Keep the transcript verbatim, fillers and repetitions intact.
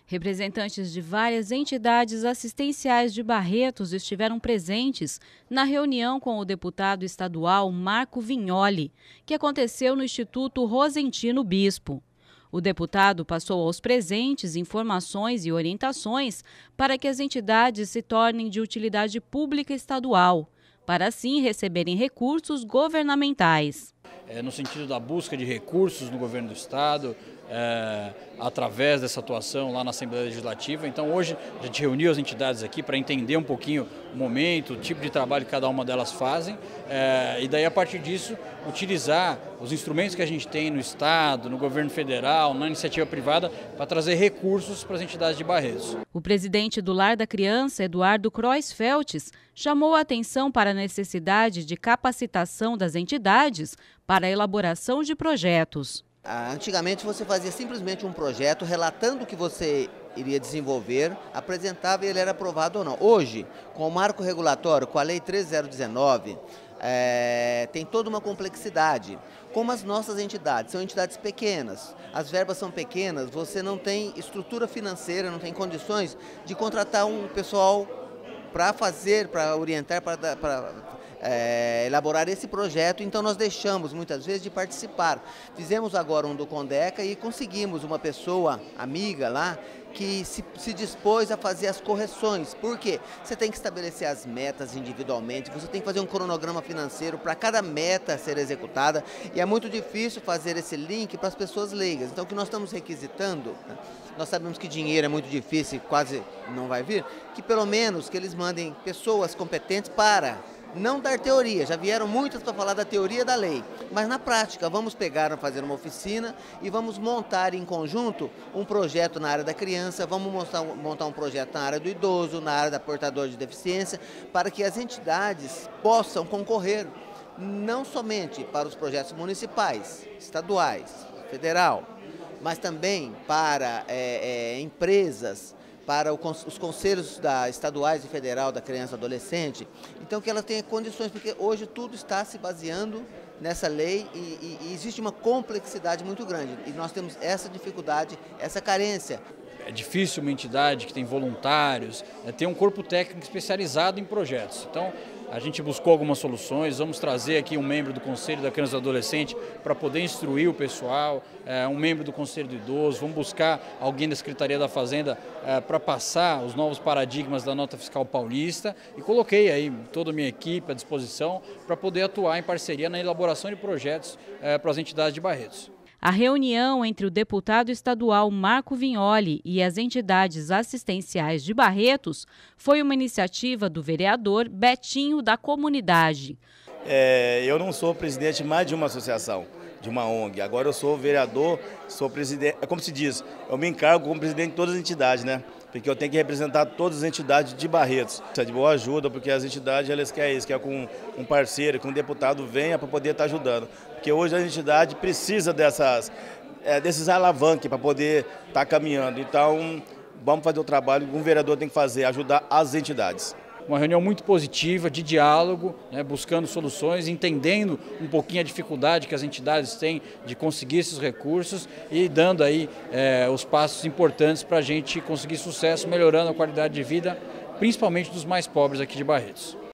Representantes de várias entidades assistenciais de Barretos estiveram presentes na reunião com o deputado estadual Marco Vignoli, que aconteceu no Instituto Rosentino Bispo. O deputado passou aos presentes informações e orientações para que as entidades se tornem de utilidade pública estadual, para assim receberem recursos governamentais. É, no sentido da busca de recursos no governo do estado, é, através dessa atuação lá na Assembleia Legislativa. Então hoje a gente reuniu as entidades aqui para entender um pouquinho o momento, o tipo de trabalho que cada uma delas fazem, é, e daí a partir disso utilizar os instrumentos que a gente tem no estado, no governo federal, na iniciativa privada, para trazer recursos para as entidades de Barretos. O presidente do Lar da Criança, Eduardo Kreuzfeltes, chamou a atenção para a necessidade de capacitação das entidades para a elaboração de projetos. Antigamente você fazia simplesmente um projeto relatando o que você iria desenvolver, apresentava e ele era aprovado ou não. Hoje, com o marco regulatório, com a Lei treze mil dezenove, é, tem toda uma complexidade. Como as nossas entidades, são entidades pequenas, as verbas são pequenas, você não tem estrutura financeira, não tem condições de contratar um pessoal para fazer, para orientar, para... para É, elaborar esse projeto, então nós deixamos muitas vezes de participar. Fizemos agora um do Condeca e conseguimos uma pessoa amiga lá que se, se dispôs a fazer as correções. Por quê? Você tem que estabelecer as metas individualmente, você tem que fazer um cronograma financeiro para cada meta ser executada e é muito difícil fazer esse link para as pessoas leigas. Então o que nós estamos requisitando, né? Nós sabemos que dinheiro é muito difícil, quase não vai vir, que pelo menos que eles mandem pessoas competentes para não dar teoria, já vieram muitas para falar da teoria da lei, mas na prática vamos pegar, fazer uma oficina e vamos montar em conjunto um projeto na área da criança, vamos montar, montar um projeto na área do idoso, na área da portador de deficiência, para que as entidades possam concorrer não somente para os projetos municipais, estaduais, federal, mas também para é, é, empresas, para os conselhos da, estaduais e federal da criança e adolescente, então que ela tenha condições, porque hoje tudo está se baseando nessa lei e, e, e existe uma complexidade muito grande e nós temos essa dificuldade, essa carência. É difícil uma entidade que tem voluntários, é, ter um corpo técnico especializado em projetos. Então, a gente buscou algumas soluções, vamos trazer aqui um membro do Conselho da Criança e do Adolescente para poder instruir o pessoal, é, um membro do Conselho do Idoso, vamos buscar alguém da Secretaria da Fazenda é, para passar os novos paradigmas da nota fiscal paulista e coloquei aí toda a minha equipe à disposição para poder atuar em parceria na elaboração de projetos é, para as entidades de Barretos. A reunião entre o deputado estadual Marco Vignoli e as entidades assistenciais de Barretos foi uma iniciativa do vereador Betinho da Comunidade. É, eu não sou presidente mais de uma associação, de uma O N G. Agora eu sou vereador, sou presidente, é como se diz, eu me encargo como presidente de todas as entidades, né? Porque eu tenho que representar todas as entidades de Barretos. Isso é de boa ajuda, porque as entidades elas querem isso, querem que um parceiro, que um deputado venha para poder estar ajudando. Porque hoje a entidade precisa dessas, é, desses alavanques para poder estar caminhando. Então, vamos fazer o trabalho que um vereador tem que fazer, ajudar as entidades. Uma reunião muito positiva, de diálogo, né, buscando soluções, entendendo um pouquinho a dificuldade que as entidades têm de conseguir esses recursos e dando aí é, os passos importantes para a gente conseguir sucesso, melhorando a qualidade de vida, principalmente dos mais pobres aqui de Barretos.